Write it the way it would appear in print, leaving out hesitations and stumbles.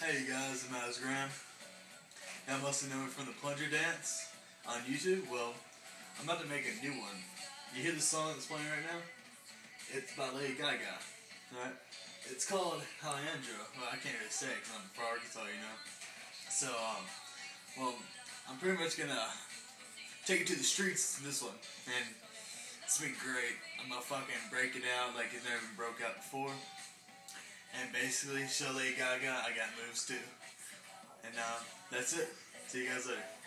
Hey you guys, I'm Graham. Y'all must know me from the plunger dance on YouTube. Well, I'm about to make a new one. You hear the song that's playing right now? It's by Lady Gaga. Alright? It's called Alejandro. Well, I can't really say it because I'm from Arkansas, you know. So, well, I'm pretty much gonna take it to the streets, this one. And it's been great. I'm gonna fucking break it out like it's never been broke out before. And basically show Lady Gaga I got moves too. And that's it. See you guys later.